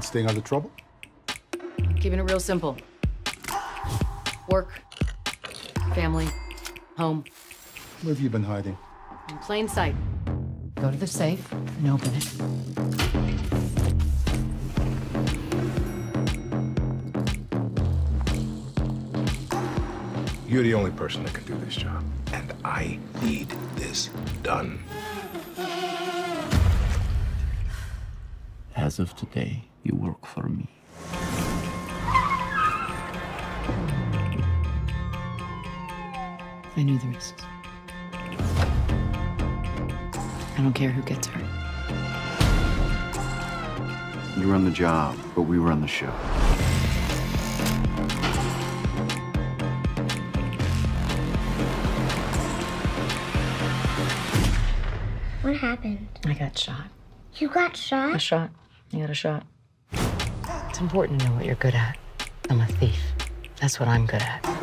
staying out of trouble? Keeping it real simple. Work, family, home. Where have you been hiding? In plain sight. Go to the safe and open it. You're the only person that can do this job, and I need this done. As of today, you work for me. I knew the risks. I don't care who gets hurt. You run the job, but we run the show. What happened? I got shot. You got shot? A shot. You got a shot. It's important to know what you're good at. I'm a thief. That's what I'm good at.